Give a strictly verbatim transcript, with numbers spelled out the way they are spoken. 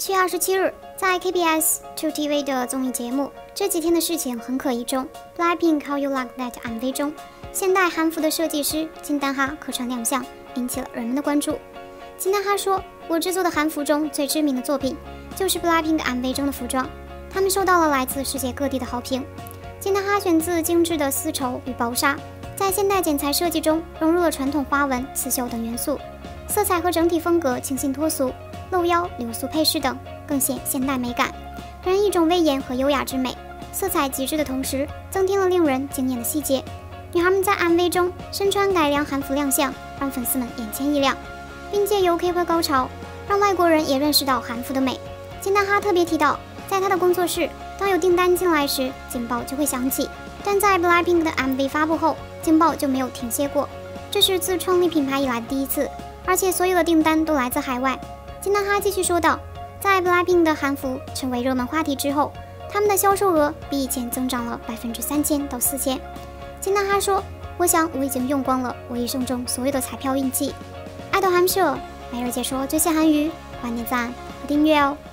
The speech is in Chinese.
七月二十七日，在 K B S two T V 的综艺节目《这几天的事情很可疑》中 ，BLACKPINK How You Like That M V 中，现代韩服的设计师金丹哈客串亮相，引起了人们的关注。金丹哈说：“我制作的韩服中最知名的作品就是 BLACKPINK M V 中的服装，他们受到了来自世界各地的好评。”金丹哈选自精致的丝绸与薄纱，在现代剪裁设计中融入了传统花纹、刺绣等元素，色彩和整体风格清新脱俗。 露腰、流苏配饰等更显现代美感，给人一种威严和优雅之美。色彩极致的同时，增添了令人惊艳的细节。女孩们在 M V 中身穿改良韩服亮相，让粉丝们眼前一亮，并借由 K-pop 高潮，让外国人也认识到韩服的美。金丹哈特别提到，在他的工作室，当有订单进来时，警报就会响起，但在 BLACKPINK 的 M V 发布后，警报就没有停歇过，这是自创立品牌以来的第一次，而且所有的订单都来自海外。 金丹哈继续说道，在 BLACKPINK 的韩服成为热门话题之后，他们的销售额比以前增长了百分之三千到四千。金丹哈说：“我想我已经用光了我一生中所有的彩票运气。”爱豆韩社每日解说最新韩语，欢迎点赞和订阅哦。